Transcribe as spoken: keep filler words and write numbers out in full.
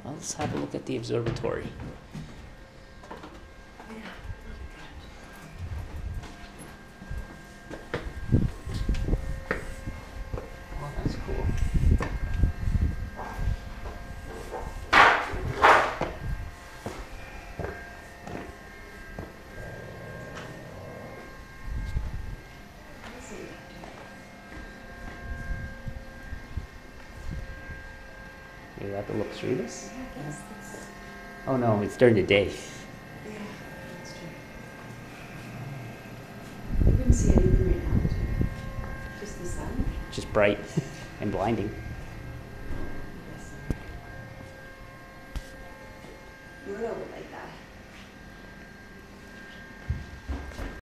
Let's have a look at the observatory. Oh, that's cool. You have to look through this? Oh no, it's during the day. Yeah, that's true. You couldn't see anything right now, just the sun. Just bright and blinding.